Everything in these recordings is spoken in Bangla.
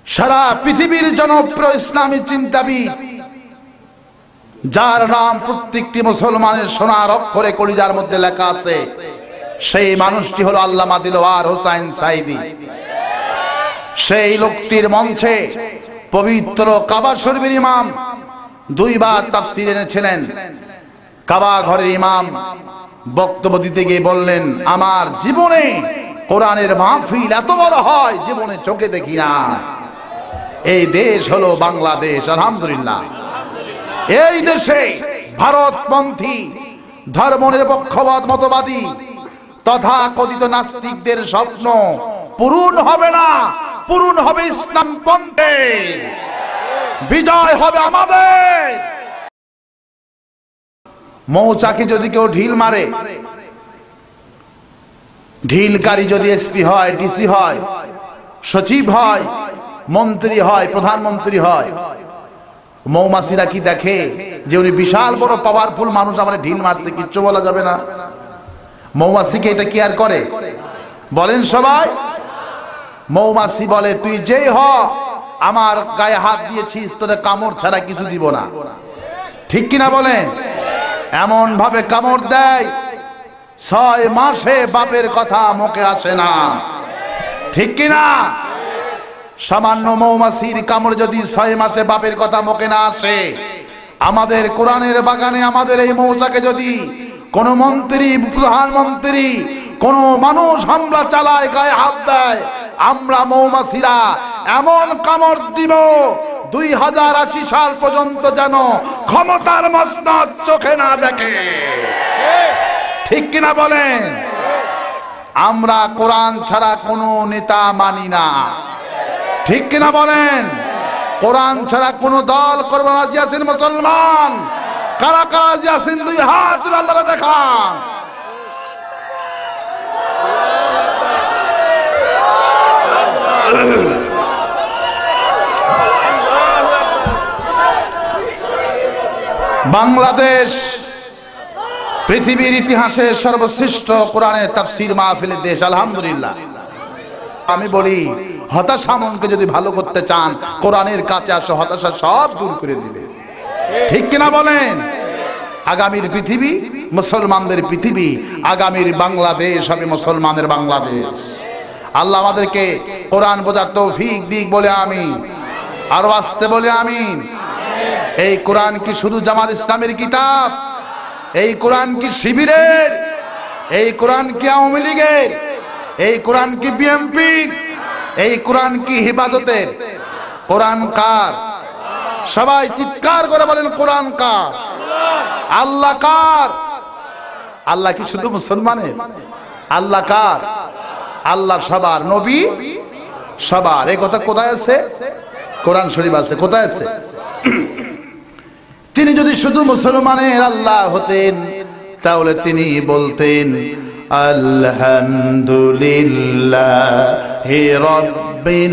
সারা পৃথিবীর জনপ্রিয় ইসলামী চিন্তাবিদ, যার নাম প্রত্যেকটি মুসলমানের সোনার অক্ষরে কলিজার মধ্যে লেখা আছে, সেই মানুষটি হলো আল্লামা দিলওয়ার হোসাইন সাঈদী। সেই লোকটির মঞ্চে পবিত্র কাবা শরীফের ইমাম দুইবার তাফসীর এনেছিলেন। কাবা ঘরের ইমাম বক্তব্য দিতে গিয়ে বললেন, আমার জীবনে কোরআনের মাহফিল এত বড় হয় জীবনে চোখে দেখি না। এই দেশ হলো বাংলাদেশ। আলহামদুলিল্লাহ, এই দেশে ভারতপন্থী ধর্মনিরপেক্ষবাদ মতবাদী তথা কথিত নাস্তিকদের স্বপ্ন পূরণ হবে না, পূরণ হবে ইসলাম পন্থে। বিজয় হবে আমাদের। মৌচাকে যদি কেউ ঢিল মারে, ঢিলকারী যদি এসপি হয়, ডিসি হয়, সচিব হয়, মন্ত্রী হয়, প্রধানমন্ত্রী হয়, মৌমাছিরা কি দেখে যে উনি বিশাল বড় পাওয়ারফুল মানুষ, আমার ঢিল মারছে, কিচ্ছু বলা যাবে না? মৌমাছিকে এটা কি আর করে? বলেন সবাই। মৌমাছি বলে, তুই যেই হ, আমার গায়ে হাত দিয়েছিস, তোরে কামড় ছাড়া কিছু দিব না। ঠিক কিনা বলেন? এমন ভাবে কামড় দেয় 6 মাসে বাপের কথা মুখে আসে না। ঠিক কিনা? সামান্য মৌমাছির কামড় যদি 6 মাসে বাপের কথা মুখে না আসে, আমাদের কোরআনের বাগানে আমাদের এই মৌচাকে যদি কোন মন্ত্রী, প্রধানমন্ত্রী, কোন মানুষ হামলা চালায়, গায়ে হাত দেয়, আমরা মৌমাছিরা এমন কামড় দিব 2080 সাল পর্যন্ত যেন ক্ষমতার মসনদ চোখে না দেখে। ঠিক কিনা বলেন? আমরা কোরআন ছাড়া কোনো নেতা মানি না। ঠিক কিনা বলেন? কোরআন ছাড়া কোনো দল করব না। রাজি আছেন মুসলমান? কারা কারা রাজি আছেন? 2 হাত তুলে আল্লাহকে দেখান। বাংলাদেশ পৃথিবীর ইতিহাসে সর্বশ্রেষ্ঠ কোরআনের তাফসীর মাহফিলের দেশ। আলহামদুলিল্লাহ। আমি বলি, হতাশা মনকে যদি ভালো করতে চান, কোরআনের কাছে আসো, হতাশা সব দূর করে দিবে। ঠিক কিনা বলেন? আগামীর পৃথিবী মুসলমানদের পৃথিবী, আগামীর বাংলাদেশ হবে মুসলমানের বাংলাদেশ। আল্লাহ আমাদেরকে কোরআন বোঝার তৌফিক দিক বলে আমিন। আরো আসতে বলে আমিন। এই কোরআন কি শুধু জামাত ইসলামের কিতাব? এই কোরআন কি শিবিরের? এই কোরআন কি আওয়ামী লীগের? এই কোরআন কি বিএনপির? এই কোরআন কি হিফাজতের? কোরআন কার? সবাই চিৎকার করে বলেন, কোরআন কার? আল্লাহ কার? আল্লাহ কি শুধু মুসলমানের? আল্লাহ কার? আল্লাহ সবার, নবী সবার। এই কথা কোথায় আছে? কোরআন শরীফ আছে। কোথায় আছে? তিনি যদি শুধু মুসলমানের আল্লাহ হতেন, তাহলে তিনি বলতেন, আলহামদুলিল্লাহি রাব্বিল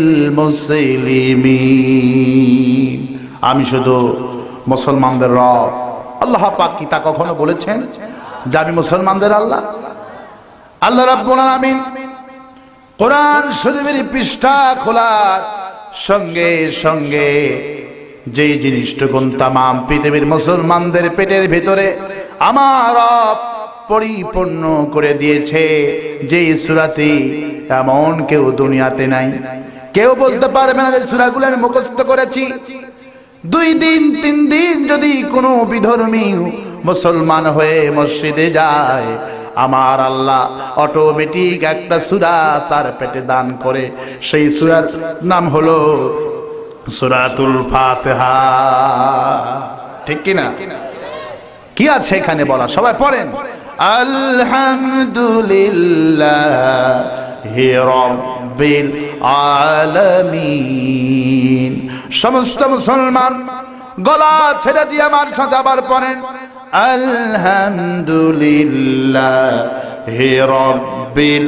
মুসলিমিন। আমি শুধু মুসলমানদের রব। আল্লাহ পাক কি তা কখনো বলেছেন যে আমি মুসলমানদের আল্লাহ? আল্লাহ রাব্বুল আলামিন কোরআন শরীফের পৃষ্ঠা খোলার সঙ্গে সঙ্গে যে জিনিসটুকুন তামাম পৃথিবীর মুসলমানদের পেটের ভিতরে আমার রব পরিপূর্ণ করে দিয়েছে, যে সূরাতে এমন কেউ দুনিয়াতে নাই। কেউ বলতে পারবে না যে সূরাগুলো আমি মুখস্থ করেছি। 2 দিন 3 দিন যদি কোনো বিধর্মী মুসলমান হয়ে মসজিদে যায়, আমার আল্লাহ অটোমেটিক একটা সূরা তার পেটে দান করে। সেই সূরার নাম হলো সূরাতুল ফাতিহা। ঠিক কিনা? কি আছে এখানে বলা? সবাই পড়েন, আলহামদুলিল্লাহি রাব্বিল আলামিন। সমস্ত মুসলমান গলা ছেড়ে দিয়ে আমার সাথে আবার পড়েন, আলহামদুলিল্লাহি রাব্বিল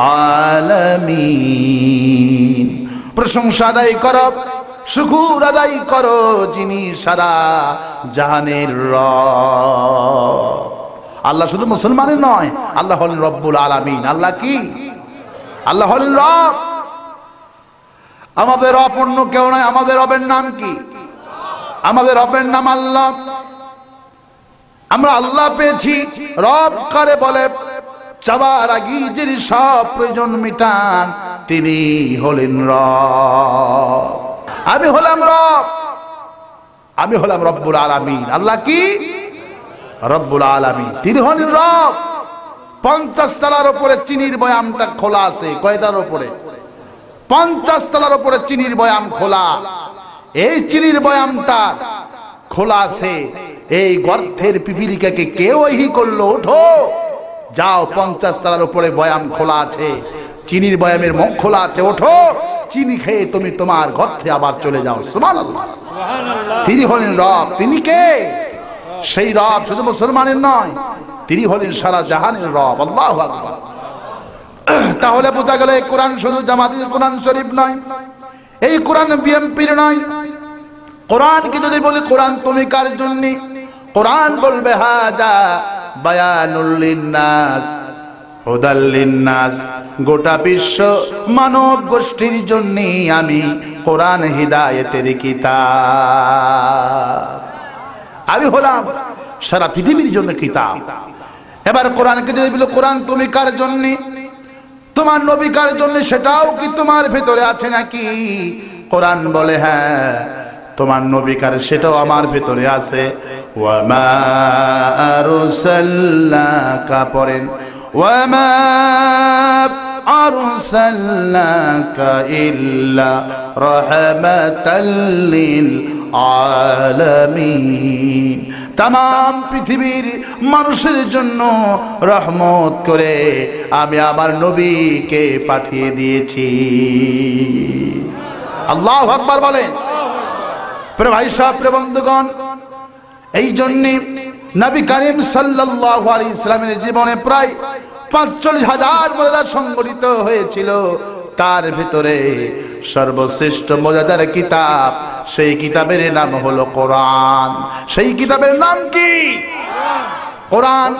আলামিন। প্রশংসা আদায় করো, শুকর আদায় করো যিনি সারা জাহানের রব। আল্লাহ শুধু মুসলমানের নয়, আল্লাহ হলেন রব্বুল আলামিন। আল্লাহ কি? আল্লাহ হলেন রব। আমাদের রব অন্য কেউ নয়। আমাদের রবের নাম কি? আমাদের রবের নাম আল্লাহ। আমরা আল্লাহ পেয়েছি। রব কারে বলে? চাবার আগে যিনি সব প্রয়োজন মিটান তিনি হলেন রব। আমি হলাম রব, আমি হলাম রব্বুল আলামিন। আল্লাহ কি? রব্বুল আলামিন। তিনি হলেন রব। 50 তলার উপরে চিনির বয়ামটা খোলা আছে। কয়টার উপরে? 50 তলার উপরে চিনির বয়াম খোলা। এই চিনির বয়ামটা খোলা আছে। এই গর্তের পিপিলিকাকে কেউ ওহি করলো, ওঠো যাও, 50 তলার উপরে বয়াম খোলা আছে, চিনির বয়ামের মুখ খোলা আছে, ওঠো চিনি খেয়ে তুমি তোমার গর্তে আবার চলে যাও। সুবহানাল্লাহ। তিনি হলেন রব। তিনি কে? সেই রব শুধু মুসলমানের নয়, তিনি হলেন সারা জাহানের রব। আল্লাহু আকবার। তাহলে বোঝা গেল এই কোরআন শুধু জামাতের কোরআন শরীফ নয়, এই কোরআন বিএমপির নয়। কোরআনকে যদি বলি কোরআন তুমি কার জন্য, কোরআন বলবে হাজা বায়ানুল লিন্নাস হুদাল লিন্নাস। গোটা বিশ্ব মানব গোষ্ঠীর জন্য আমি কোরআন হিদায়াতের কিতাব। আমি হলাম সারা পৃথিবীর জন্য কিতাব। এবার কোরআনকে যদি বলি কোরআন তুমি কার জন্য, তোমার নবী কার জন্য, সেটাও কি তোমার ভেতরে আছে নাকি? কোরআন বলে হ্যাঁ, তোমার নবী কার সেটাও আমার ভেতরে আছে। ওয়া মা আরসালনাকা, পড়েন ওয়া মা আরসালনাকা ইল্লা রাহমাতাল লিল আলামিন। তাম পৃথিবীর মানুষের জন্য রহমত করে আমি আমার নবীকে পাঠিয়ে দিয়েছি। আল্লাহু আকবার বলেন। প্রিয় ভাই সাহেব, প্রিয় বন্ধুগণ, এই জন্য নবী করিম সাল্লাল্লাহু আলাইহি ইসলামের জীবনে প্রায় ৪৫,০০০ মজাদার সংগঠিত হয়েছিল। তার ভিতরে সর্বশ্রেষ্ঠ মজাদার কিতাব, সেই কিতাবের নাম হলো কোরআন। সেই কিতাবের নাম কি? কোরআন।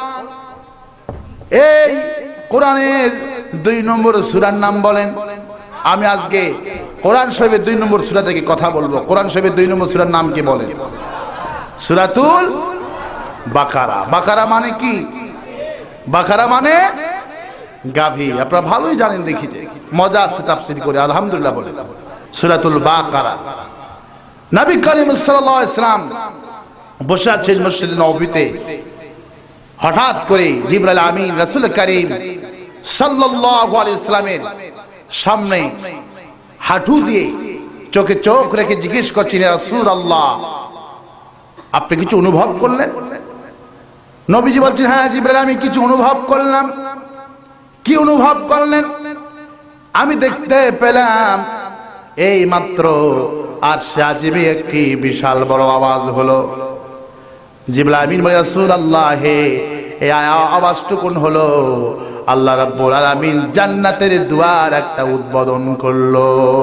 এই কোরআনের ২ নম্বর সূরার নাম বলেন। আমি আজকে কোরআন শরীফের ২ নম্বর সূরা থেকে কথা বলবো। কোরআন শরীফের ২ নম্বর সূরার নাম কি বলেন? সূরাতুল বাকারা। বাকারা মানে কি? বাকারা মানে গাভী। আপনারা ভালোই জানেন, দেখি যে মজা আছে তাফসীর করে, আলহামদুলিল্লাহ বলে। সূরাতুল বাকারা। নবী করিম সাল্লাল্লাহু আলাইহি ওয়াসাল্লাম বসে আছেন মসজিদে নববীতে। হঠাৎ করে জিবরাইল আমিন রাসূল করিম সাল্লাল্লাহু আলাইহি ওয়াসাল্লামের সামনে হাঁটু দিয়ে চোখে চোখ রেখে জিজ্ঞেস করছেন, ইয়া রাসূলুল্লাহ, আপনি কিছু অনুভব করলেন? নবীজি বলছেন, হ্যাঁ জিবরাইল, আমি কিছু অনুভব করলাম। কি অনুভব করলেন? আমি দেখতে পেলাম এই মাত্র আরশে আজিমে একটি বিশাল বড় আওয়াজ হলো। জিবরাইল আমিন বলে, রাসূলুল্লাহ, এই আওয়াজটুকুন হলো আল্লাহ রাব্বুল আলামিন জান্নাতের দুয়ার একটা উদ্বোধন করলো।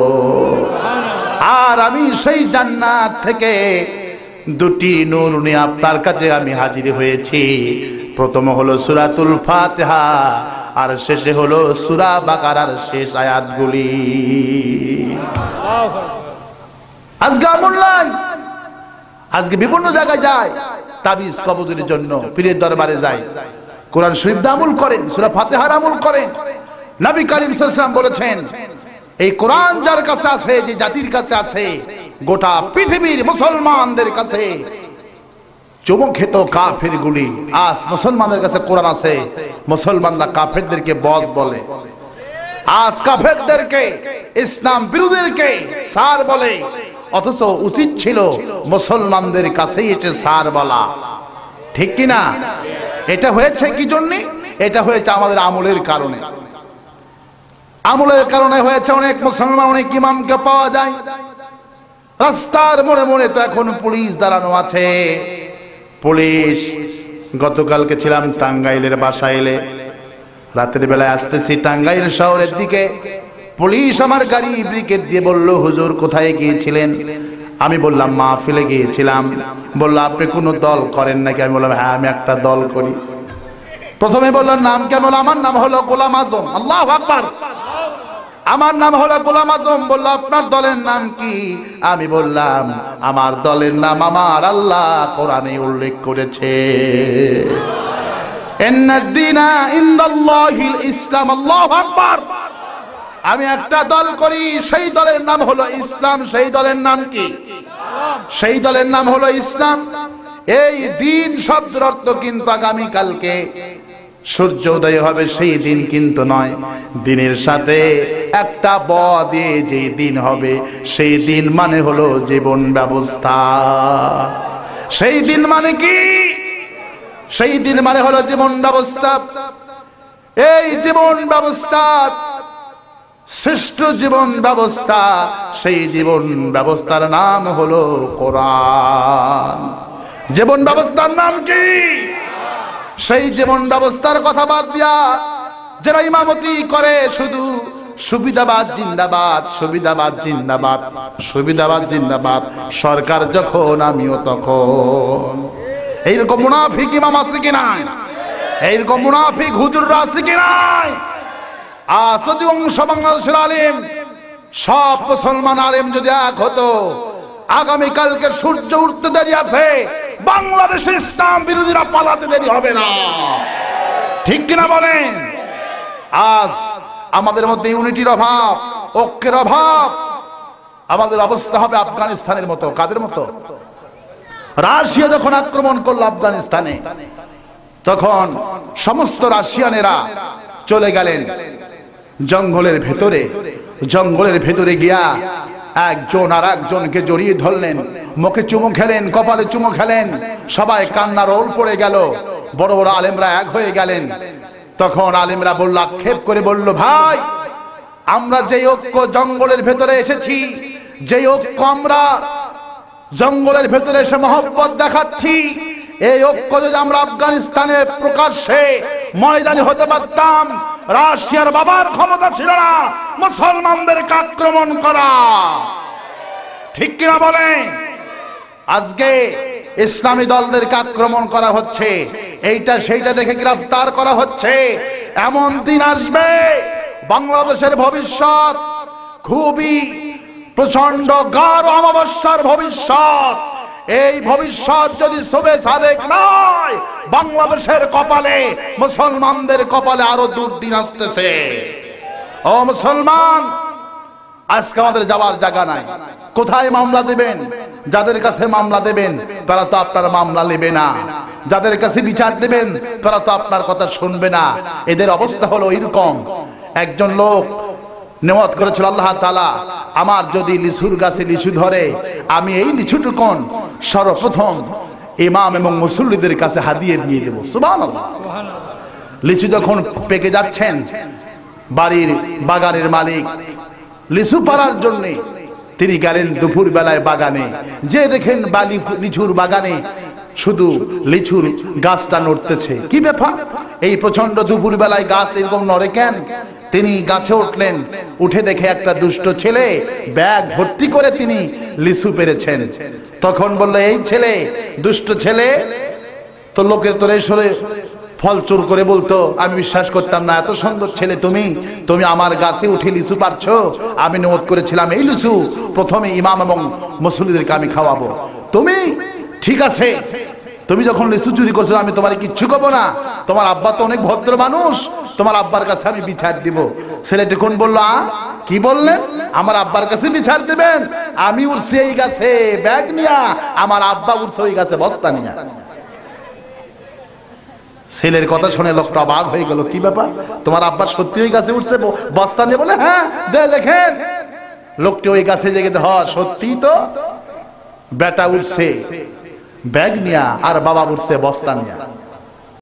আর আমি সেই জান্নাত থেকে 2টি নূর নিয়ে আপনার কাছে আমি হাজির হয়েছি। প্রথম হলো সূরাতুল ফাতিহা, আর শেষে হলো সূরা বাকারার শেষ আয়াতগুলি। আজকে আমল নাই। আজকে বিভিন্ন জায়গায় যায় তাবিজ কবজের জন্য, পীরের দরবারে যায়। কোরআন শরীফ আমল করেন, সূরা ফাতিহার আমল করেন। নবী করিম সাল্লাল্লাহু আলাইহি ওয়াসাল্লাম বলেছেন, এই কোরআন যার কাছে আছে, যে জাতির কাছে আছে, গোটা পৃথিবীর মুসলমানদের কাছে চুমু খেত কাফেরগুলি, আজ মুসলমানদের কাছে কোরআন আছে, মুসলমানরা কাফেরদেরকে বস বলে। আজ কাফেরদেরকে, ইসলাম বিরোধীদেরকে স্যার বলে, অথচ উচিত ছিল মুসলমানদের কাছেই এসে স্যার বলা। ঠিক কি না? এটা হয়েছে কি জন্য? এটা হয়েছে আমাদের আমলের কারণে। আমলের কারণে হয়েছে। অনেক মুসলমান, অনেক ইমামকে পাওয়া যায় রাস্তার মোড়ে মোড়ে। তো এখন পুলিশ দাঁড়ানো আছে। পুলিশ, গতকালকে ছিলাম টাঙ্গাইলের বাসাইলে, রাতের বেলায় আসতেছি টাঙ্গাইল শহরের দিকে। পুলিশ আমার গাড়ি ব্রিকেট দিয়ে বলল, হুজুর কোথায় গিয়েছিলেন? আমি বললাম মাহফিলে গিয়েছিলাম। বলল, আপনি কোনো দল করেন নাকি? আমি বললাম, হ্যাঁ আমি একটা দল করি। প্রথমে বলল, নাম কেমন? আমার নাম হলো গোলাম আজম। আল্লাহু আকবার। আমার নাম হলো গোলাম আজম। বলল আপনার দলের নাম কি? আমি বললাম আমার দলের নাম আমার আল্লাহ কোরআনে উল্লেখ করেছে, ইন্নাদ-দীনা ইনদাল্লাহিল ইসলাম। আল্লাহু আকবার। আমি একটা দল করি, সেই দলের নাম হলো ইসলাম। সেই দলের নাম কি? সেই দলের নাম হলো ইসলাম। এই দিন শব্দের অর্থ কিন্তু আগামী কালকে সূর্য উদয় হবে সেই দিন কিন্তু নয়। দিনের সাথে একটা ব দিয়ে যে দিন হবে সেই দিন মানে হলো জীবন ব্যবস্থা। সেই দিন মানে কি? সেই দিন মানে হলো জীবন ব্যবস্থা। এই জীবন ব্যবস্থা শ্রেষ্ঠ জীবন ব্যবস্থা, সেই জীবন ব্যবস্থার নাম হলো কোরআন। জীবন ব্যবস্থার নাম কি? সেই জীবন ব্যবস্থার কথা বাদ দিয়া যারা ইমামতি করে শুধু সুবিধাবাদ জিন্দাবাদ, সুবিধাবাদ জিন্দাবাদ, সুবিধাবাদ জিন্দাবাদ, সরকার যখন আমিও তখন। এইরকম মুনাফিক ইমাম আছে কি নাই? এইরকম মুনাফিক হুজুররা আছে কি নাই? আজ যদি অংশ বাংলাদেশের আলেম, সব মুসলমান আলেম যদি এক হতো, আগামী কালকে সূর্য উঠতে দেরি আছে, বাংলাদেশে ইসলাম বিরোধীরা পালাতে দেরি হবে না। ঠিক কিনা বলেন? আজ আমাদের মধ্যে ইউনিটির অভাব, ঐক্যের অভাব। আমাদের অবস্থা হবে আফগানিস্তানের মতো। কাদের মতো? রাশিয়া যখন আক্রমণ করলো আফগানিস্তানে, তখন সমস্ত রাশিয়ানেরা চলে গেলেন জঙ্গলের ভেতরে। জঙ্গলের ভেতরে গিয়া একজন আর একজনকে জড়িয়ে ধরলেন, মুখে চুমু খেলেন, কপালে চুমু খেলেন, সবাই কান্নার রোল পড়ে গেল। বড় বড় আলেমরা এক হয়ে গেলেন। তখন আলেমরা বলল, আক্ষেপ করে বলল, ভাই আমরা যে ঐক্য জঙ্গলের ভেতরে এসেছি, যে ঐক্য আমরা জঙ্গলের ভেতরে এসে মহব্বত দেখাচ্ছি, এই ঐক্য যদি আমরা আফগানিস্তানে প্রকাশ্যে ময়দানে হতে পারতাম, রাশিয়ার বাবার ক্ষমতা ছিল না মুসলমানদেরকে আক্রমণ করা। ঠিক কিনা বলেন? আজকে ইসলামী দলদেরকে আক্রমণ করা হচ্ছে, এইটা সেইটা দেখে গ্রেফতার করা হচ্ছে। এমন দিন আসবে বাংলাদেশের ভবিষ্যৎ খুবই প্রচন্ড গাঢ় অমাবস্যার ভবিষ্যৎ। এই ভবিষ্যৎ যদি শুভে সাদেক নয়, বাংলাদেশের কপালে, মুসলমানদের কপালে আরো দুর্দিন আসতেছে। ও মুসলমান, আজকে আমাদের যাওয়ার জায়গা নাই। কোথায় মামলা দেবেন? যাদের কাছে মামলা দেবেন তারা তো আপনার মামলা নেবে না, যাদের কাছে বিচার দেবেন তারা তো আপনার কথা শুনবে না। এদের অবস্থা হলো এরকম। একজন লোক নিয়ত করেছিল, আল্লাহ তাআলা আমার যদি লিচুর গাছে লিচু ধরে, আমি এই লিচুটুকুন সর্বপ্রথম ইমাম এবং মুসল্লিদের কাছে হাদিয়ে দিয়ে দেব। সুবহানাল্লাহ। লিচু যখন পেকে যাচ্ছেন, বাড়ির বাগানের মালিক লিচু পাড়ার জন্য তিনি গেলেন দুপুর বেলায় বাগানে। যে দেখেন লিচুর বাগানে শুধু লিচুর গাছটা নড়তেছে। কি ব্যাপার? এই প্রচন্ড দুপুর বেলায় গাছ এরকম নড়ে কেন? তিনি গাছে উঠলেন, উঠে দেখে একটা দুষ্ট ছেলে ব্যাগ ভর্তি করে তিনি লিচু পেরেছেন। তখন বলল, এই ছেলে, দুষ্ট ছেলে, তো লোকের তোরে সরে ফল চোর করে বলতো, আমি বিশ্বাস করতাম না, এত সুন্দর ছেলে তুমি, তুমি আমার গাছে উঠে লিচু পারছো। আমি নিয়ত করেছিলাম এই লিচু প্রথমে ইমাম এবং মুসল্লিদেরকে আমি খাওয়াবো। তুমি ঠিক আছে, তুমি যখন লিচু চুরি করছো আমি তোমার কিচ্ছু করবো না, তোমার আব্বা তো অনেক ভদ্র মানুষ, তোমার আব্বার কাছে আমি বিচার দিব। ছেলেটি কোন বললো, কি বললেন? আমার আব্বার কাছে বিচার দেবেন? আমি উঠছি এই গাছে ব্যাগ নিয়া, আমার আব্বা উঠছে ওই গাছে বস্তা নিয়া। ছেলের কথা শুনে লোকটা অবাক হয়ে গেল, কি ব্যাপার, তোমার আব্বা সত্যি ওই গাছে উঠছে বস্তা নিয়ে? বলে, হ্যাঁ দেখেন। লোকটি ওই গাছে জেগে, সত্যি তো, বেটা উঠছে ব্যাগ নিয়া আর বাবা উঠছে বস্তা নিয়া।